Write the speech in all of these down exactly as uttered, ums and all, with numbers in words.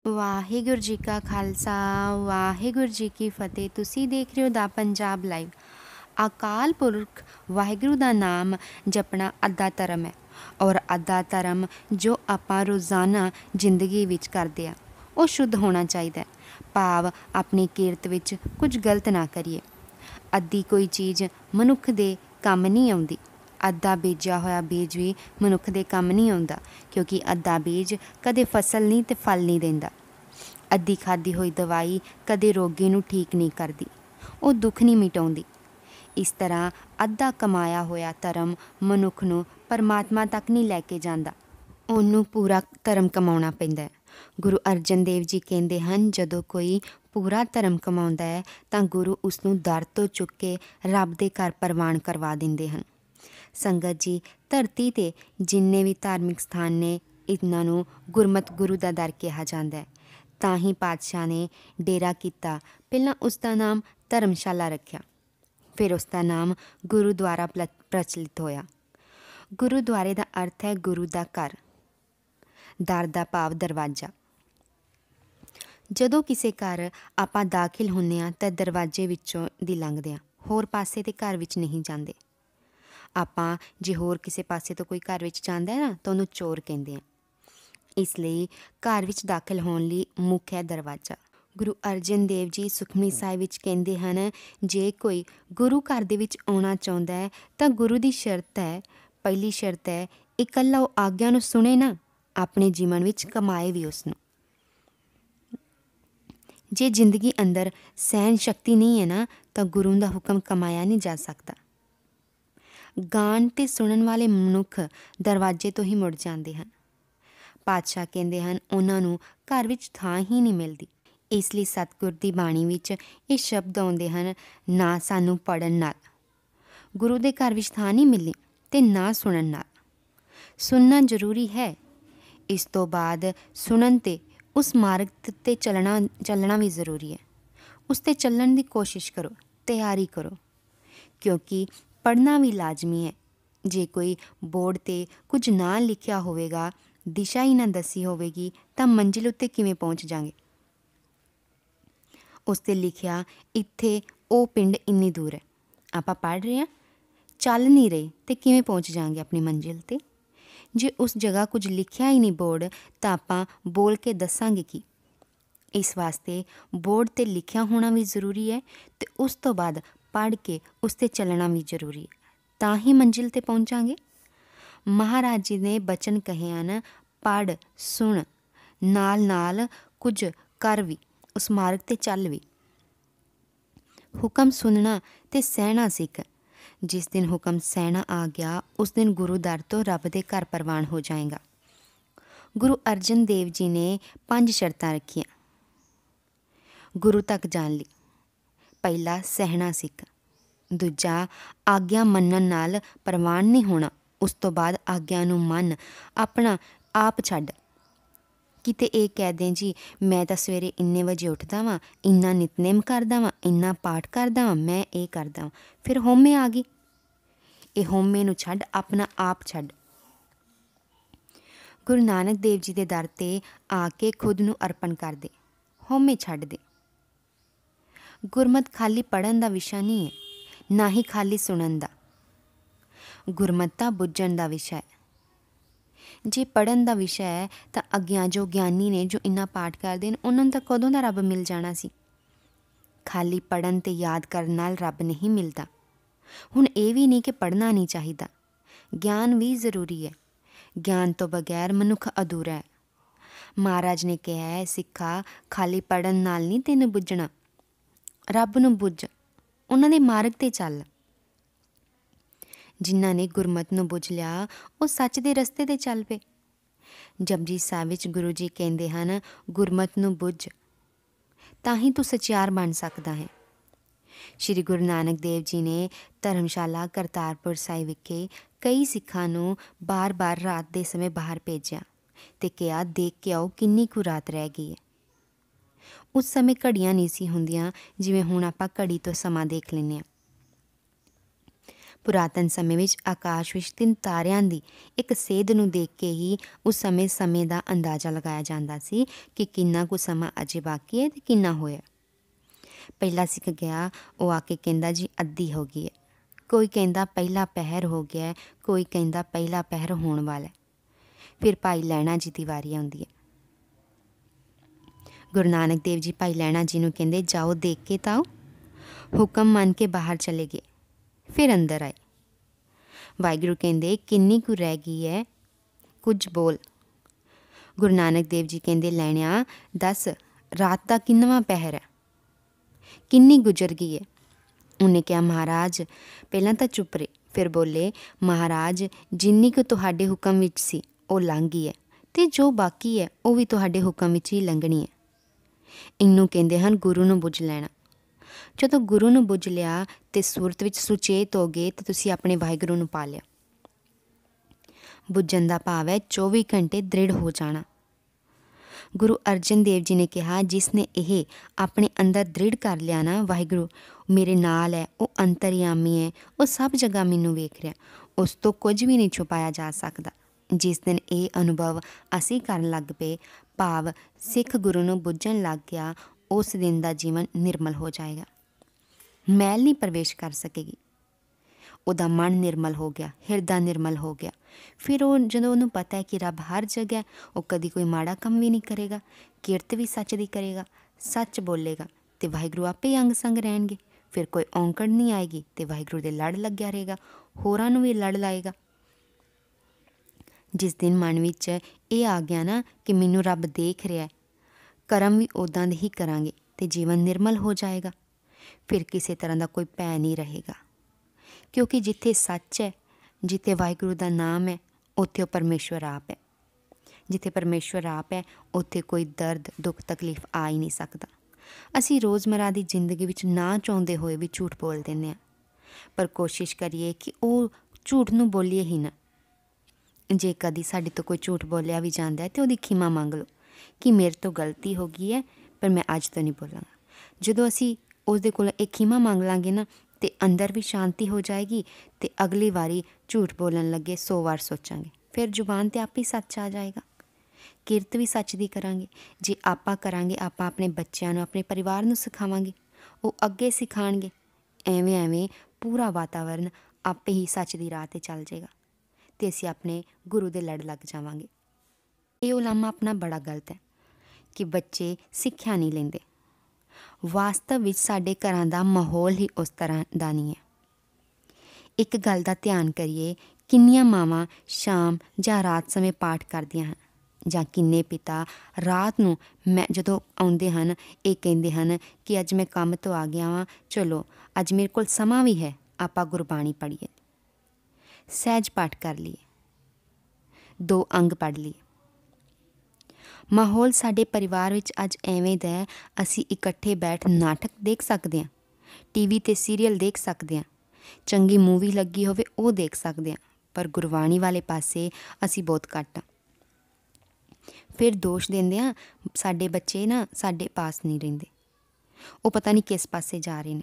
ਵਾਹਿਗੁਰੂ ਜੀ ਕਾ ਖਾਲਸਾ ਵਾਹਿਗੁਰੂ ਜੀ ਕੀ ਫਤਿਹ। ਤੁਸੀਂ ਦੇਖ ਰਹੇ ਹੋ ਦਾ ਪੰਜਾਬ ਲਾਈਵ। ਅਕਾਲ ਪੁਰਖ ਵਾਹਿਗੁਰੂ ਦਾ ਨਾਮ ਜਪਣਾ ਅੱਧਾ ਧਰਮ ਹੈ ਔਰ ਅੱਧਾ ਧਰਮ ਜੋ ਆਪਾਂ ਰੋਜ਼ਾਨਾ ਜ਼ਿੰਦਗੀ ਵਿੱਚ ਕਰਦੇ ਆ ਉਹ ਸ਼ੁੱਧ ਹੋਣਾ ਚਾਹੀਦਾ ਹੈ। ਭਾਵ ਆਪਣੀ ਕਿਰਤ ਵਿੱਚ ਕੁਝ ਗਲਤ ਨਾ ਕਰੀਏ। ਅੱਧੀ ਕੋਈ ਚੀਜ਼ ਮਨੁੱਖ ਦੇ ਕੰਮ ਨਹੀਂ ਆਉਂਦੀ। ਅੱਧਾ ਬੀਜਿਆ ਹੋਇਆ ਬੀਜ ਵੀ ਮਨੁੱਖ ਦੇ ਕੰਮ ਨਹੀਂ ਆਉਂਦਾ, ਕਿਉਂਕਿ ਅੱਧਾ ਬੀਜ ਕਦੇ ਫਸਲ ਨਹੀਂ ਅਤੇ ਫਲ ਨਹੀਂ ਦਿੰਦਾ। ਅੱਧੀ ਖਾਧੀ ਹੋਈ ਦਵਾਈ ਕਦੇ ਰੋਗੀ ਨੂੰ ਠੀਕ ਨਹੀਂ ਕਰਦੀ, ਉਹ ਦੁੱਖ ਨਹੀਂ ਮਿਟਾਉਂਦੀ। ਇਸ ਤਰ੍ਹਾਂ ਅੱਧਾ ਕਮਾਇਆ ਹੋਇਆ ਧਰਮ ਮਨੁੱਖ ਨੂੰ ਪਰਮਾਤਮਾ ਤੱਕ ਨਹੀਂ ਲੈ ਕੇ ਜਾਂਦਾ, ਉਹਨੂੰ ਪੂਰਾ ਧਰਮ ਕਮਾਉਣਾ ਪੈਂਦਾ ਹੈ। ਗੁਰੂ ਅਰਜਨ ਦੇਵ ਜੀ ਕਹਿੰਦੇ ਹਨ, ਜਦੋਂ ਕੋਈ ਪੂਰਾ ਧਰਮ ਕਮਾਉਂਦਾ ਹੈ ਤਾਂ ਗੁਰੂ ਉਸਨੂੰ ਦਰ ਤੋਂ ਚੁੱਕ ਕੇ ਰੱਬ ਦੇ ਘਰ ਪ੍ਰਵਾਨ ਕਰਵਾ ਦਿੰਦੇ ਹਨ। ਸੰਗਤ ਜੀ, ਧਰਤੀ 'ਤੇ ਜਿੰਨੇ ਵੀ ਧਾਰਮਿਕ ਸਥਾਨ ਨੇ ਇਹਨਾਂ ਨੂੰ ਗੁਰਮਤਿ ਗੁਰੂ ਦਾ ਦਰ ਕਿਹਾ ਜਾਂਦਾ ਹੈ। ਤਾਂ ਹੀ ਪਾਤਸ਼ਾਹ ਨੇ ਡੇਰਾ ਕੀਤਾ। ਪਹਿਲਾਂ ਉਸ ਦਾ ਨਾਮ ਧਰਮਸ਼ਾਲਾ ਰੱਖਿਆ, ਫਿਰ ਉਸ ਦਾ ਨਾਮ ਗੁਰੂਦੁਆਰਾ ਪ੍ਰਚਲਿਤ ਹੋਇਆ। ਗੁਰੂਦੁਆਰੇ ਦਾ ਅਰਥ ਹੈ ਗੁਰੂ ਦਾ ਘਰ। ਦਰ ਦਾ ਭਾਵ ਦਰਵਾਜ਼ਾ। ਜਦੋਂ ਕਿਸੇ ਘਰ ਆਪਾਂ ਦਾਖਲ ਹੁੰਦੇ ਹਾਂ ਤਾਂ ਦਰਵਾਜ਼ੇ ਵਿੱਚੋਂ ਦੀ ਲੰਘਦੇ ਹਾਂ, ਹੋਰ ਪਾਸੇ ਤੇ ਘਰ ਵਿੱਚ ਨਹੀਂ ਜਾਂਦੇ। ਆਪਾਂ ਜੇ ਹੋਰ ਕਿਸੇ ਪਾਸੇ ਤੋਂ ਕੋਈ ਘਰ ਵਿੱਚ ਜਾਂਦਾ ਹੈ ਨਾ ਤਾਂ ਉਹਨੂੰ ਚੋਰ ਕਹਿੰਦੇ ਹਾਂ। ਇਸ ਲਈ ਘਰ ਵਿੱਚ ਦਾਖਲ ਹੋਣ ਲਈ ਮੁੱਖ ਹੈ ਦਰਵਾਜ਼ਾ। ਗੁਰੂ ਅਰਜਨ ਦੇਵ ਜੀ ਸੁਖਮਨੀ ਸਾਹਿਬ ਵਿੱਚ ਕਹਿੰਦੇ ਹਨ, ਜੇ ਕੋਈ ਗੁਰੂ ਘਰ ਦੇ ਵਿੱਚ ਆਉਣਾ ਚਾਹੁੰਦਾ ਹੈ ਤਾਂ ਗੁਰੂ ਦੀ ਸ਼ਰਤ ਹੈ, ਪਹਿਲੀ ਸ਼ਰਤ ਹੈ ਇਕੱਲਾ ਉਹ ਆਗਿਆ ਨੂੰ ਸੁਣੇ ਨਾ, ਆਪਣੇ ਜੀਵਨ ਵਿੱਚ ਕਮਾਏ ਵੀ ਉਸ ਨੂੰ। ਜੇ ਜ਼ਿੰਦਗੀ ਅੰਦਰ ਸਹਿਣ ਸ਼ਕਤੀ ਨਹੀਂ ਹੈ ਨਾ ਤਾਂ ਗੁਰੂ ਦਾ ਹੁਕਮ ਕਮਾਇਆ ਨਹੀਂ ਜਾ ਸਕਦਾ। ਗਾਣ ਅਤੇ ਸੁਣਨ ਵਾਲੇ ਮਨੁੱਖ ਦਰਵਾਜ਼ੇ ਤੋਂ ਹੀ ਮੁੜ ਜਾਂਦੇ ਹਨ। ਪਾਤਸ਼ਾਹ ਕਹਿੰਦੇ ਹਨ, ਉਹਨਾਂ ਨੂੰ ਘਰ ਵਿੱਚ ਥਾਂ ਹੀ ਨਹੀਂ ਮਿਲਦੀ। ਇਸ ਲਈ ਸਤਿਗੁਰ ਦੀ ਬਾਣੀ ਵਿੱਚ ਇਹ ਸ਼ਬਦ ਆਉਂਦੇ ਹਨ, ਨਾ ਸਾਨੂੰ ਪੜ੍ਹਨ ਨਾਲ ਗੁਰੂ ਦੇ ਘਰ ਵਿੱਚ ਥਾਂ ਨਹੀਂ ਮਿਲਣੀ ਅਤੇ ਨਾ ਸੁਣਨ ਨਾਲ। ਸੁਣਨਾ ਜ਼ਰੂਰੀ ਹੈ, ਇਸ ਤੋਂ ਬਾਅਦ ਸੁਣਨ 'ਤੇ ਉਸ ਮਾਰਗ 'ਤੇ ਚੱਲਣਾ ਚੱਲਣਾ ਵੀ ਜ਼ਰੂਰੀ ਹੈ। ਉਸ 'ਤੇ ਚੱਲਣ ਦੀ ਕੋਸ਼ਿਸ਼ ਕਰੋ, ਤਿਆਰੀ ਕਰੋ, ਕਿਉਂਕਿ ਪੜ੍ਹਨਾ ਵੀ ਲਾਜ਼ਮੀ ਹੈ। ਜੇ ਕੋਈ ਬੋਰਡ 'ਤੇ ਕੁਝ ਨਾ ਲਿਖਿਆ ਹੋਵੇਗਾ, ਦਿਸ਼ਾ ਹੀ ਨਾ ਦੱਸੀ ਹੋਵੇਗੀ ਤਾਂ ਮੰਜ਼ਿਲ ਉੱਤੇ ਕਿਵੇਂ ਪਹੁੰਚ ਜਾਵਾਂਗੇ। ਉਸ 'ਤੇ ਲਿਖਿਆ ਇੱਥੇ ਉਹ ਪਿੰਡ ਇੰਨੀ ਦੂਰ ਹੈ, ਆਪਾਂ ਪੜ੍ਹ ਰਹੇ ਹਾਂ, ਚੱਲ ਨਹੀਂ ਰਹੇ ਅਤੇ ਕਿਵੇਂ ਪਹੁੰਚ ਜਾਵਾਂਗੇ ਆਪਣੀ ਮੰਜ਼ਿਲ 'ਤੇ। ਜੇ ਉਸ ਜਗ੍ਹਾ ਕੁਝ ਲਿਖਿਆ ਹੀ ਨਹੀਂ ਬੋਰਡ ਤਾਂ ਆਪਾਂ ਬੋਲ ਕੇ ਦੱਸਾਂਗੇ ਕੀ। ਇਸ ਵਾਸਤੇ ਬੋਰਡ 'ਤੇ ਲਿਖਿਆ ਹੋਣਾ ਵੀ ਜ਼ਰੂਰੀ ਹੈ ਅਤੇ ਉਸ ਤੋਂ ਬਾਅਦ ਪੜ੍ਹ ਕੇ ਉਸ 'ਤੇ ਚੱਲਣਾ ਵੀ ਜ਼ਰੂਰੀ ਹੈ, ਤਾਂ ਹੀ ਮੰਜ਼ਿਲ 'ਤੇ ਪਹੁੰਚਾਂਗੇ। ਮਹਾਰਾਜ ਜੀ ਨੇ ਬਚਨ ਕਹੇ ਹਨ, ਪੜ੍ਹ ਸੁਣ ਨਾਲ ਨਾਲ ਕੁਝ ਕਰ ਵੀ, ਉਸ ਮਾਰਗ 'ਤੇ ਚੱਲ ਵੀ। ਹੁਕਮ ਸੁਣਨਾ ਅਤੇ ਸਹਿਣਾ ਸਿੱਖ। ਜਿਸ ਦਿਨ ਹੁਕਮ ਸਹਿਣਾ ਆ ਗਿਆ ਉਸ ਦਿਨ ਗੁਰੂ ਦਰ ਤੋਂ ਰੱਬ ਦੇ ਘਰ ਪ੍ਰਵਾਨ ਹੋ ਜਾਏਗਾ। ਗੁਰੂ ਅਰਜਨ ਦੇਵ ਜੀ ਨੇ ਪੰਜ ਸ਼ਰਤਾਂ ਰੱਖੀਆਂ ਗੁਰੂ ਤੱਕ ਜਾਣ ਲਈ। ਪਹਿਲਾ ਸਹਿਣਾ ਸਿੱਖ, ਦੂਜਾ ਆਗਿਆ ਮੰਨਣ ਨਾਲ ਪ੍ਰਵਾਨ ਨਹੀਂ ਹੋਣਾ, ਉਸ ਤੋਂ ਬਾਅਦ ਆਗਿਆ ਨੂੰ ਮੰਨ, ਆਪਣਾ ਆਪ ਛੱਡ। ਕਿਤੇ ਇਹ ਕਹਿ ਦੇ ਜੀ ਮੈਂ ਤਾਂ ਸਵੇਰੇ ਇੰਨੇ ਵਜੇ ਉੱਠਦਾ ਵਾਂ, ਇੰਨਾ ਨਿਤਨੇਮ ਕਰਦਾ ਵਾਂ, ਇੰਨਾ ਪਾਠ ਕਰਦਾ ਵਾਂ, ਮੈਂ ਇਹ ਕਰਦਾ ਵਾਂ, ਫਿਰ ਹਉਮੈ ਆ ਗਈ। ਇਹ ਹਉਮੈ ਨੂੰ ਛੱਡ, ਆਪਣਾ ਆਪ ਛੱਡ। ਗੁਰੂ ਨਾਨਕ ਦੇਵ ਜੀ ਦੇ ਦਰ 'ਤੇ ਆ ਕੇ ਖੁਦ ਨੂੰ ਅਰਪਣ ਕਰ ਦੇ, ਹਉਮੈ ਛੱਡ ਦੇ। ਗੁਰਮਤਿ ਖਾਲੀ ਪੜ੍ਹਨ ਦਾ ਵਿਸ਼ਾ ਨਹੀਂ ਹੈ, ਨਾ ਹੀ ਖਾਲੀ ਸੁਣਨ ਦਾ। ਗੁਰਮਤਿ ਤਾਂ ਬੁੱਝਣ ਦਾ ਵਿਸ਼ਾ ਹੈ। ਜੇ ਪੜ੍ਹਨ ਦਾ ਵਿਸ਼ਾ ਹੈ ਤਾਂ ਅੱਗਿਆਂ ਜੋ ਗਿਆਨੀ ਨੇ, ਜੋ ਇੰਨਾ ਪਾਠ ਕਰਦੇ ਨੇ, ਉਹਨਾਂ ਨੂੰ ਤਾਂ ਕਦੋਂ ਦਾ ਰੱਬ ਮਿਲ ਜਾਣਾ ਸੀ। ਖਾਲੀ ਪੜ੍ਹਨ ਅਤੇ ਯਾਦ ਕਰਨ ਨਾਲ ਰੱਬ ਨਹੀਂ ਮਿਲਦਾ। ਹੁਣ ਇਹ ਵੀ ਨਹੀਂ ਕਿ ਪੜ੍ਹਨਾ ਨਹੀਂ ਚਾਹੀਦਾ, ਗਿਆਨ ਵੀ ਜ਼ਰੂਰੀ ਹੈ। ਗਿਆਨ ਤੋਂ ਬਗੈਰ ਮਨੁੱਖ ਅਧੂਰਾ ਹੈ। ਮਹਾਰਾਜ ਨੇ ਕਿਹਾ ਹੈ, ਸਿੱਖਾ ਖਾਲੀ ਪੜ੍ਹਨ ਨਾਲ ਨਹੀਂ ਤੈਨੂੰ ਬੁੱਝਣਾ, ਰੱਬ ਨੂੰ ਬੁੱਝ, ਉਹਨਾਂ ਦੇ ਮਾਰਗ 'ਤੇ ਚੱਲ। ਜਿਨ੍ਹਾਂ ਨੇ ਗੁਰਮਤਿ ਨੂੰ ਬੁੱਝ ਲਿਆ ਉਹ ਸੱਚ ਦੇ ਰਸਤੇ 'ਤੇ ਚੱਲ ਪਏ। ਜਪਜੀ ਸਾਹਿਬ ਵਿੱਚ ਗੁਰੂ ਜੀ ਕਹਿੰਦੇ ਹਨ, ਗੁਰਮਤਿ ਨੂੰ ਬੁੱਝ ਤਾਂ ਹੀ ਤੂੰ ਸਚਿਆਰ ਬਣ ਸਕਦਾ ਹੈ। ਸ਼੍ਰੀ ਗੁਰੂ ਨਾਨਕ ਦੇਵ ਜੀ ਨੇ ਧਰਮਸ਼ਾਲਾ ਕਰਤਾਰਪੁਰ ਸਾਹਿਬ ਵਿਖੇ ਕਈ ਸਿੱਖਾਂ ਨੂੰ ਬਾਰ-ਬਾਰ ਰਾਤ ਦੇ ਸਮੇਂ ਬਾਹਰ ਭੇਜਿਆ ਅਤੇ ਕਿਹਾ, ਦੇਖ ਕੇ ਆਓ ਕਿੰਨੀ ਕੁ ਰਾਤ ਰਹਿ ਗਈ ਹੈ। ਉਸ ਸਮੇਂ ਘੜੀਆਂ ਨਹੀਂ ਸੀ ਹੁੰਦੀਆਂ ਜਿਵੇਂ ਹੁਣ ਆਪਾਂ ਘੜੀ ਤੋਂ ਸਮਾਂ ਦੇਖ ਲੈਂਦੇ ਹਾਂ। ਪੁਰਾਤਨ ਸਮੇਂ ਵਿੱਚ ਆਕਾਸ਼ ਵਿੱਚ ਤਿੰਨ ਤਾਰਿਆਂ ਦੀ ਇੱਕ ਸੇਧ ਨੂੰ ਦੇਖ ਕੇ ਹੀ ਉਸ ਸਮੇਂ ਸਮੇਂ ਦਾ ਅੰਦਾਜ਼ਾ ਲਗਾਇਆ ਜਾਂਦਾ ਸੀ ਕਿ ਕਿੰਨਾ ਕੁ ਸਮਾਂ ਅਜੇ ਬਾਕੀ ਹੈ ਅਤੇ ਕਿੰਨਾ ਹੋਇਆ। ਪਹਿਲਾ ਸਿੱਖ ਗਿਆ, ਉਹ ਆ ਕੇ ਕਹਿੰਦਾ ਜੀ ਅੱਧੀ ਹੋ ਗਈ ਹੈ। ਕੋਈ ਕਹਿੰਦਾ ਪਹਿਲਾ ਪਹਿਰ ਹੋ ਗਿਆ, ਕੋਈ ਕਹਿੰਦਾ ਪਹਿਲਾ ਪਹਿਰ ਹੋਣ ਵਾਲਾ। ਫਿਰ ਭਾਈ ਲਹਿਣਾ ਜੀ ਦੀ ਵਾਰੀ ਆਉਂਦੀ ਹੈ। ਗੁਰੂ ਨਾਨਕ ਦੇਵ ਜੀ ਭਾਈ ਲਹਿਣਾ ਜੀ ਨੂੰ ਕਹਿੰਦੇ ਜਾਓ ਦੇਖ ਕੇ ਤਾਂ ਆਓ। ਹੁਕਮ ਮੰਨ ਕੇ ਬਾਹਰ ਚਲੇ ਗਏ, ਫਿਰ ਅੰਦਰ ਆਏ। ਵਾਹਿਗੁਰੂ ਕਹਿੰਦੇ ਕਿੰਨੀ ਕੁ ਰਹਿ ਗਈ ਹੈ, ਕੁਝ ਬੋਲ। ਗੁਰੂ ਨਾਨਕ ਦੇਵ ਜੀ ਕਹਿੰਦੇ ਲਹਿਣਿਆ ਦੱਸ ਰਾਤ ਦਾ ਕਿੰਨਵਾਂ ਪਹਿਰ ਹੈ, ਕਿੰਨੀ ਗੁਜ਼ਰ ਗਈ ਹੈ। ਉਹਨੇ ਕਿਹਾ ਮਹਾਰਾਜ, ਪਹਿਲਾਂ ਤਾਂ ਚੁੱਪ ਰਹੇ, ਫਿਰ ਬੋਲੇ ਮਹਾਰਾਜ ਜਿੰਨੀ ਕੁ ਤੁਹਾਡੇ ਹੁਕਮ ਵਿੱਚ ਸੀ ਉਹ ਲੰਘ ਗਈ ਹੈ ਅਤੇ ਜੋ ਬਾਕੀ ਹੈ ਉਹ ਵੀ ਤੁਹਾਡੇ ਹੁਕਮ ਵਿੱਚ ਹੀ ਲੰਘਣੀ ਹੈ। ਇਹਨੂੰ ਕਹਿੰਦੇ ਹਨ ਗੁਰੂ ਨੂੰ ਬੁੱਝ ਲੈਣਾ। ਜਦੋਂ ਗੁਰੂ ਨੂੰ ਬੁੱਝ ਲਿਆ ਅਤੇ ਸੂਰਤ ਵਿੱਚ ਸੁਚੇਤ ਹੋ ਗਏ ਤਾਂ ਤੁਸੀਂ ਆਪਣੇ ਵਾਹਿਗੁਰੂ ਨੂੰ ਪਾ ਲਿਆ। ਬੁੱਝਣ ਦਾ ਭਾਵ ਹੈ ਚੌਵੀ ਘੰਟੇ ਦ੍ਰਿੜ ਹੋ ਜਾਣਾ। ਗੁਰੂ ਅਰਜਨ ਦੇਵ ਜੀ ਨੇ ਕਿਹਾ ਜਿਸ ਨੇ ਇਹ ਆਪਣੇ ਅੰਦਰ ਦ੍ਰਿੜ ਕਰ ਲਿਆ ਨਾ, ਵਾਹਿਗੁਰੂ ਮੇਰੇ ਨਾਲ ਹੈ, ਉਹ ਅੰਤਰਯਾਮੀ ਹੈ, ਉਹ ਸਭ ਜਗ੍ਹਾ ਮੈਨੂੰ ਵੇਖ ਰਿਹਾ, ਉਸ ਤੋਂ ਕੁਝ ਵੀ ਨਹੀਂ ਛੁਪਾਇਆ ਜਾ ਸਕਦਾ। ਜਿਸ ਦਿਨ ਇਹ ਅਨੁਭਵ ਅਸੀਂ ਕਰਨ ਲੱਗ ਪਏ, ਭਾਵ ਸਿੱਖ ਗੁਰੂ ਨੂੰ ਬੁੱਝਣ ਲੱਗ ਗਿਆ, ਉਸ ਦਿਨ ਦਾ ਜੀਵਨ ਨਿਰਮਲ ਹੋ ਜਾਏਗਾ। ਮੈਲ ਨਹੀਂ ਪ੍ਰਵੇਸ਼ ਕਰ ਸਕੇਗੀ। ਉਹਦਾ ਮਨ ਨਿਰਮਲ ਹੋ ਗਿਆ, ਹਿਰਦਾ ਨਿਰਮਲ ਹੋ ਗਿਆ। ਫਿਰ ਉਹ ਜਦੋਂ ਉਹਨੂੰ ਪਤਾ ਹੈ ਕਿ ਰੱਬ ਹਰ ਜਗ੍ਹਾ, ਉਹ ਕਦੀ ਕੋਈ ਮਾੜਾ ਕੰਮ ਵੀ ਨਹੀਂ ਕਰੇਗਾ, ਕਿਰਤ ਵੀ ਸੱਚ ਦੀ ਕਰੇਗਾ, ਸੱਚ ਬੋਲੇਗਾ ਅਤੇ ਵਾਹਿਗੁਰੂ ਆਪੇ ਹੀ ਅੰਗ ਸੰਗ ਰਹਿਣਗੇ। ਫਿਰ ਕੋਈ ਔਂਕੜ ਨਹੀਂ ਆਏਗੀ ਅਤੇ ਵਾਹਿਗੁਰੂ ਦੇ ਲੜ ਲੱਗਿਆ ਰਹੇਗਾ, ਹੋਰਾਂ ਨੂੰ ਵੀ ਲੜ ਲਾਏਗਾ। ਜਿਸ ਦਿਨ ਮਨ ਵਿੱਚ ਇਹ ਆ ਗਿਆ ਨਾ ਕਿ ਮੈਨੂੰ ਰੱਬ ਦੇਖ ਰਿਹਾ, ਕਰਮ ਵੀ ਉੱਦਾਂ ਦੇ ਹੀ ਕਰਾਂਗੇ ਅਤੇ ਜੀਵਨ ਨਿਰਮਲ ਹੋ ਜਾਏਗਾ। ਫਿਰ ਕਿਸੇ ਤਰ੍ਹਾਂ ਦਾ ਕੋਈ ਭੈ ਨਹੀਂ ਰਹੇਗਾ, ਕਿਉਂਕਿ ਜਿੱਥੇ ਸੱਚ ਹੈ, ਜਿੱਥੇ ਵਾਹਿਗੁਰੂ ਦਾ ਨਾਮ ਹੈ, ਉੱਥੇ ਉਹ ਪਰਮੇਸ਼ਵਰ ਆਪ ਹੈ। ਜਿੱਥੇ ਪਰਮੇਸ਼ਵਰ ਆਪ ਹੈ ਉੱਥੇ ਕੋਈ ਦਰਦ ਦੁੱਖ ਤਕਲੀਫ ਆ ਹੀ ਨਹੀਂ ਸਕਦਾ। ਅਸੀਂ ਰੋਜ਼ਮਰਾ ਦੀ ਜ਼ਿੰਦਗੀ ਵਿੱਚ ਨਾ ਚਾਹੁੰਦੇ ਹੋਏ ਵੀ ਝੂਠ ਬੋਲ ਦਿੰਦੇ ਹਾਂ, ਪਰ ਕੋਸ਼ਿਸ਼ ਕਰੀਏ ਕਿ ਉਹ ਝੂਠ ਨੂੰ ਬੋਲੀਏ ਹੀ ਨਾ। ਜੇ ਕਦੀ ਸਾਡੇ ਤੋਂ ਕੋਈ ਝੂਠ ਬੋਲਿਆ ਵੀ ਜਾਂਦਾ ਹੈ ਤਾਂ ਉਹਦੀ ਖਿਮਾ ਮੰਗ ਲਓ ਕਿ ਮੇਰੇ ਤੋਂ ਗਲਤੀ ਹੋ ਗਈ ਹੈ, ਪਰ ਮੈਂ ਅੱਜ ਤੋਂ ਨਹੀਂ ਬੋਲਾਂਗਾ। ਜਦੋਂ ਅਸੀਂ ਉਸਦੇ ਕੋਲ ਇਹ ਖਿਮਾ ਮੰਗ ਲਾਂਗੇ ਨਾ ਅਤੇ ਅੰਦਰ ਵੀ ਸ਼ਾਂਤੀ ਹੋ ਜਾਏਗੀ ਅਤੇ ਅਗਲੀ ਵਾਰੀ ਝੂਠ ਬੋਲਣ ਲੱਗੇ ਸੌ ਵਾਰ ਸੋਚਾਂਗੇ। ਫਿਰ ਜ਼ੁਬਾਨ 'ਤੇ ਆਪ ਹੀ ਸੱਚ ਆ ਜਾਏਗਾ। ਕਿਰਤ ਵੀ ਸੱਚ ਦੀ ਕਰਾਂਗੇ। ਜੇ ਆਪਾਂ ਕਰਾਂਗੇ, ਆਪਾਂ ਆਪਣੇ ਬੱਚਿਆਂ ਨੂੰ, ਆਪਣੇ ਪਰਿਵਾਰ ਨੂੰ ਸਿਖਾਵਾਂਗੇ, ਉਹ ਅੱਗੇ ਸਿਖਾਉਣਗੇ। ਐਵੇਂ ਐਵੇਂ ਪੂਰਾ ਵਾਤਾਵਰਨ ਆਪੇ ਹੀ ਸੱਚ ਦੀ ਰਾਹ 'ਤੇ ਚੱਲ ਜਾਏਗਾ ਅਤੇ ਅਸੀਂ ਆਪਣੇ ਗੁਰੂ ਦੇ ਲੜ ਲੱਗ ਜਾਵਾਂਗੇ। ਇਹ ਉਲਾਮਾ ਆਪਣਾ ਬੜਾ ਗਲਤ ਹੈ ਕਿ ਬੱਚੇ ਸਿੱਖਿਆ ਨਹੀਂ ਲੈਂਦੇ। ਵਾਸਤਵ ਵਿੱਚ ਸਾਡੇ ਘਰਾਂ ਦਾ ਮਾਹੌਲ ਹੀ ਉਸ ਤਰ੍ਹਾਂ ਦਾ ਨਹੀਂ ਹੈ। ਇੱਕ ਗੱਲ ਦਾ ਧਿਆਨ ਕਰੀਏ, ਕਿੰਨੀਆਂ ਮਾਵਾਂ ਸ਼ਾਮ ਜਾਂ ਰਾਤ ਸਮੇਂ ਪਾਠ ਕਰਦੀਆਂ ਹਨ, ਜਾਂ ਕਿੰਨੇ ਪਿਤਾ ਰਾਤ ਨੂੰ ਮੈਂ ਜਦੋਂ ਆਉਂਦੇ ਹਨ ਇਹ ਕਹਿੰਦੇ ਹਨ ਕਿ ਅੱਜ ਮੈਂ ਕੰਮ ਤੋਂ ਆ ਗਿਆ ਵਾਂ, ਚਲੋ ਅੱਜ ਮੇਰੇ ਕੋਲ ਸਮਾਂ ਵੀ ਹੈ, ਆਪਾਂ ਗੁਰਬਾਣੀ ਪੜ੍ਹੀਏ, ਸਹਿਜ ਪਾਠ ਕਰ ਲਈਏ, ਦੋ ਅੰਗ ਪੜ੍ਹ ਲਈਏ। ਮਾਹੌਲ ਸਾਡੇ ਪਰਿਵਾਰ ਵਿੱਚ ਅੱਜ ਐਵੇਂ ਦਾ ਹੈ, ਅਸੀਂ ਇਕੱਠੇ ਬੈਠ ਨਾਟਕ ਦੇਖ ਸਕਦੇ ਹਾਂ, ਟੀ ਵੀ 'ਤੇ ਸੀਰੀਅਲ ਦੇਖ ਸਕਦੇ ਹਾਂ, ਚੰਗੀ ਮੂਵੀ ਲੱਗੀ ਹੋਵੇ ਉਹ ਦੇਖ ਸਕਦੇ ਹਾਂ, ਪਰ ਗੁਰਬਾਣੀ ਵਾਲੇ ਪਾਸੇ ਅਸੀਂ ਬਹੁਤ ਘੱਟ ਹਾਂ। ਫਿਰ ਦੋਸ਼ ਦਿੰਦੇ ਹਾਂ ਸਾਡੇ ਬੱਚੇ ਨਾ ਸਾਡੇ ਪਾਸ ਨਹੀਂ ਰਹਿੰਦੇ, ਉਹ ਪਤਾ ਨਹੀਂ ਕਿਸ ਪਾਸੇ ਜਾ ਰਹੇ ਨੇ।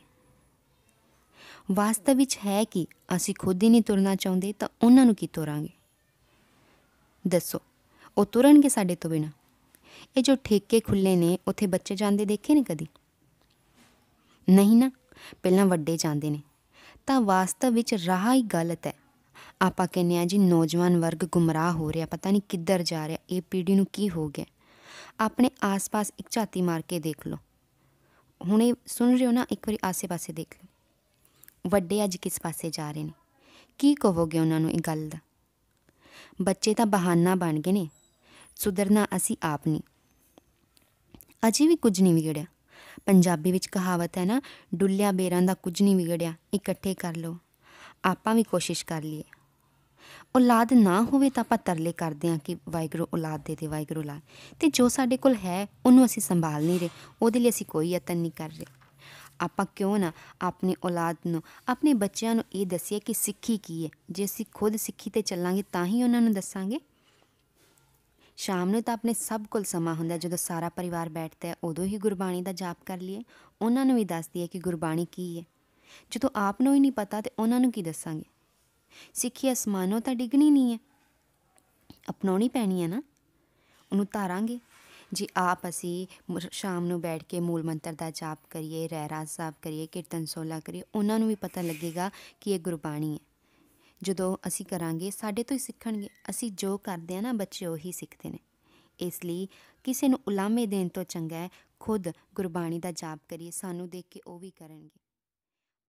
ਵਾਸਤਵ ਵਿੱਚ ਹੈ ਕਿ ਅਸੀਂ ਖੁਦ ਹੀ ਨਹੀਂ ਤੁਰਨਾ ਚਾਹੁੰਦੇ ਤਾਂ ਉਹਨਾਂ ਨੂੰ ਕੀ ਤੋਰਾਂਗੇ? ਦੱਸੋ, ਉਹ ਤੁਰਨਗੇ ਸਾਡੇ ਤੋਂ ਬਿਨਾਂ? ਇਹ ਜੋ ਠੇਕੇ ਖੁੱਲ੍ਹੇ ਨੇ ਉੱਥੇ ਬੱਚੇ ਜਾਂਦੇ ਦੇਖੇ ਨੇ ਕਦੀ? ਨਹੀਂ ਨਾ, ਪਹਿਲਾਂ ਵੱਡੇ ਜਾਂਦੇ ਨੇ। ਤਾਂ ਵਾਸਤਵ ਵਿੱਚ ਰਾਹ ਹੀ ਗਲਤ ਹੈ। ਆਪਾਂ ਕਹਿੰਦੇ ਹਾਂ ਜੀ ਨੌਜਵਾਨ ਵਰਗ ਗੁੰਮਰਾਹ ਹੋ ਰਿਹਾ, ਪਤਾ ਨਹੀਂ ਕਿੱਧਰ ਜਾ ਰਿਹਾ, ਇਹ ਪੀੜ੍ਹੀ ਨੂੰ ਕੀ ਹੋ ਗਿਆ। ਆਪਣੇ ਆਸ ਪਾਸ ਇੱਕ ਝਾਤੀ ਮਾਰ ਕੇ ਦੇਖ ਲਓ, ਹੁਣੇ ਸੁਣ ਰਹੇ ਹੋ ਨਾ, ਇੱਕ ਵਾਰੀ ਆਸੇ ਪਾਸੇ ਦੇਖ ਲਓ, ਵੱਡੇ ਅੱਜ ਕਿਸ ਪਾਸੇ ਜਾ ਰਹੇ ਨੇ। ਕੀ ਕਹੋਗੇ ਉਹਨਾਂ ਨੂੰ ਇਹ ਗੱਲ ਦਾ? ਬੱਚੇ ਤਾਂ ਬਹਾਨਾ ਬਣ ਗਏ ਨੇ, ਸੁਧਰਨਾ ਅਸੀਂ ਆਪ ਨਹੀਂ। ਅਜੇ ਵੀ ਕੁਝ ਨਹੀਂ ਵਿਗੜਿਆ। ਪੰਜਾਬੀ ਵਿੱਚ ਕਹਾਵਤ ਹੈ ਨਾ, ਡੁੱਲਿਆ ਬੇਰਾਂ ਦਾ ਕੁਝ ਨਹੀਂ ਵਿਗੜਿਆ, ਇਕੱਠੇ ਕਰ ਲਓ। ਆਪਾਂ ਵੀ ਕੋਸ਼ਿਸ਼ ਕਰ ਲਈਏ। ਔਲਾਦ ਨਾ ਹੋਵੇ ਤਾਂ ਆਪਾਂ ਤਰਲੇ ਕਰਦੇ ਹਾਂ ਕਿ ਵਾਹਿਗੁਰੂ ਔਲਾਦ ਦੇ ਦੇ, ਵਾਹਿਗੁਰੂ ਔਲਾਦ, ਅਤੇ ਜੋ ਸਾਡੇ ਕੋਲ ਹੈ ਉਹਨੂੰ ਅਸੀਂ ਸੰਭਾਲ ਨਹੀਂ ਰਹੇ, ਉਹਦੇ ਲਈ ਅਸੀਂ ਕੋਈ ਯਤਨ ਨਹੀਂ ਕਰ ਰਹੇ। ਆਪਾਂ ਕਿਉਂ ਨਾ ਆਪਣੀ ਔਲਾਦ ਨੂੰ, ਆਪਣੇ ਬੱਚਿਆਂ ਨੂੰ ਇਹ ਦੱਸੀਏ ਕਿ ਸਿੱਖੀ ਕੀ ਹੈ। ਜੇ ਅਸੀਂ ਖੁਦ ਸਿੱਖੀ 'ਤੇ ਚੱਲਾਂਗੇ ਤਾਂ ਹੀ ਉਹਨਾਂ ਨੂੰ ਦੱਸਾਂਗੇ। ਸ਼ਾਮ ਨੂੰ ਤਾਂ ਆਪਣੇ ਸਭ ਕੋਲ ਸਮਾਂ ਹੁੰਦਾ, ਜਦੋਂ ਸਾਰਾ ਪਰਿਵਾਰ ਬੈਠਦਾ ਹੈ ਉਦੋਂ ਹੀ ਗੁਰਬਾਣੀ ਦਾ ਜਾਪ ਕਰ ਲਈਏ। ਉਹਨਾਂ ਨੂੰ ਵੀ ਦੱਸ ਦਈਏ ਕਿ ਗੁਰਬਾਣੀ ਕੀ ਹੈ। ਜਦੋਂ ਆਪ ਨੂੰ ਹੀ ਨਹੀਂ ਪਤਾ ਤਾਂ ਉਹਨਾਂ ਨੂੰ ਕੀ ਦੱਸਾਂਗੇ। ਸਿੱਖੀ ਅਸਮਾਨੋਂ ਤਾਂ ਡਿੱਗਣੀ ਨਹੀਂ ਹੈ, ਅਪਣਾਉਣੀ ਪੈਣੀ ਹੈ ਨਾ। ਉਹਨੂੰ ਧਾਰਾਂਗੇ। ਜੇ ਆਪ ਅਸੀਂ ਮ- ਸ਼ਾਮ ਨੂੰ ਬੈਠ ਕੇ ਮੂਲ ਮੰਤਰ ਦਾ ਜਾਪ ਕਰੀਏ, ਰਹਿਰਾਸ ਸਾਹਿਬ ਕਰੀਏ, ਕੀਰਤਨ ਸੋਲਾ ਕਰੀਏ, ਉਹਨਾਂ ਨੂੰ ਵੀ ਪਤਾ ਲੱਗੇਗਾ ਕਿ ਇਹ ਗੁਰਬਾਣੀ ਹੈ। ਜਦੋਂ ਅਸੀਂ ਕਰਾਂਗੇ ਸਾਡੇ ਤੋਂ ਹੀ ਸਿੱਖਣਗੇ। ਅਸੀਂ ਜੋ ਕਰਦੇ ਹਾਂ ਨਾ, ਬੱਚੇ ਉਹੀ ਸਿੱਖਦੇ ਨੇ। ਇਸ ਲਈ ਕਿਸੇ ਨੂੰ ਉਲਾਮੇ ਦੇਣ ਤੋਂ ਚੰਗਾ ਹੈ ਖੁਦ ਗੁਰਬਾਣੀ ਦਾ ਜਾਪ ਕਰੀਏ, ਸਾਨੂੰ ਦੇਖ ਕੇ ਉਹ ਵੀ ਕਰਨਗੇ।